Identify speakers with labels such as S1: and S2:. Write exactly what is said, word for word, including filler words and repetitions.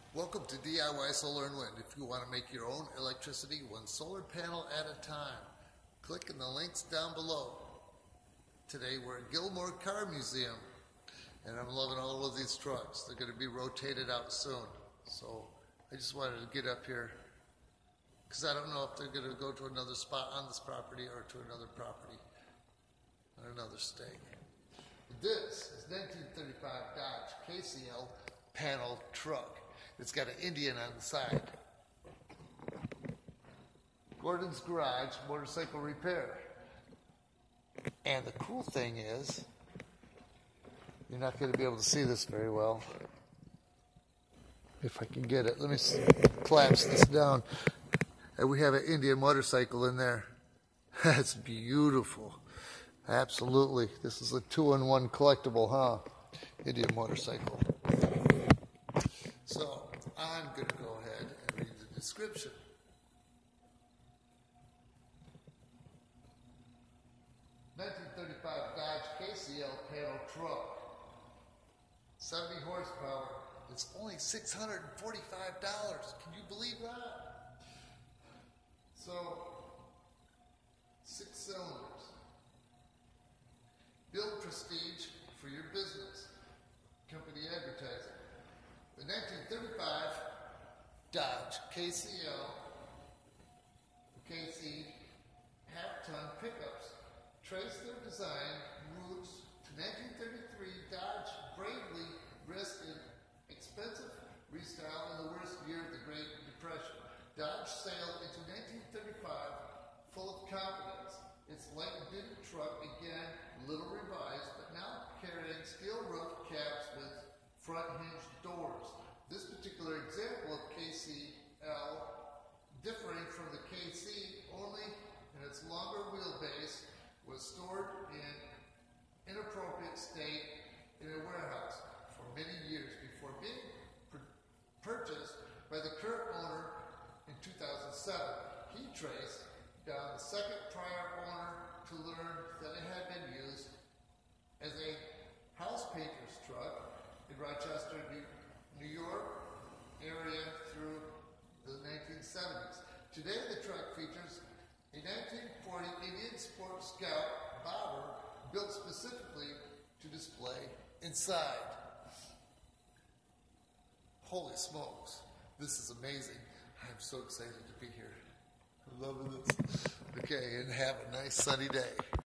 S1: Welcome to D I Y Solar and Wind. If you want to make your own electricity one solar panel at a time, click in the links down below. Today we're at Gilmore Car Museum, and I'm loving all of these trucks. They're going to be rotated out soon. So I just wanted to get up here because I don't know if they're going to go to another spot on this property or to another property on another state. This is nineteen thirty-five Dodge K C L panel truck. It's got an Indian on the side. Gordon's Garage Motorcycle Repair. And the cool thing is, you're not going to be able to see this very well. If I can get it. Let me collapse this down. And we have an Indian motorcycle in there. That's beautiful. Absolutely. This is a two-in-one collectible, huh? Indian motorcycle. So, I'm going to go ahead and read the description. nineteen thirty-five Dodge K C L panel truck. seventy horsepower. It's only six hundred forty-five dollars. Can you believe that? So, six cylinders. Build prestige for your business. Company advertising. The nineteen thirty-five Dodge K C L K C half-ton pickups trace their design roots to nineteen thirty-three Dodge bravely risked expensive restyle in the worst year of the Great Depression. Dodge sailed into nineteen thirty-five full of confidence. Its light-duty truck again, little revised, but now carrying steel roof caps with front hinged doors. This particular example of K C L, differing from the K C only in its longer wheelbase, was stored in inappropriate state in a warehouse for many years before being purchased by the current owner in two thousand seven. He traced down the second prior owner to learn that it had been used as a house painter's truck in Rochester, New York area through the nineteen seventies. Today the truck features a nineteen forty Indian Sport Scout bobber built specifically to display inside. Holy smokes, this is amazing. I'm so excited to be here. I'm loving this. Okay, and have a nice sunny day.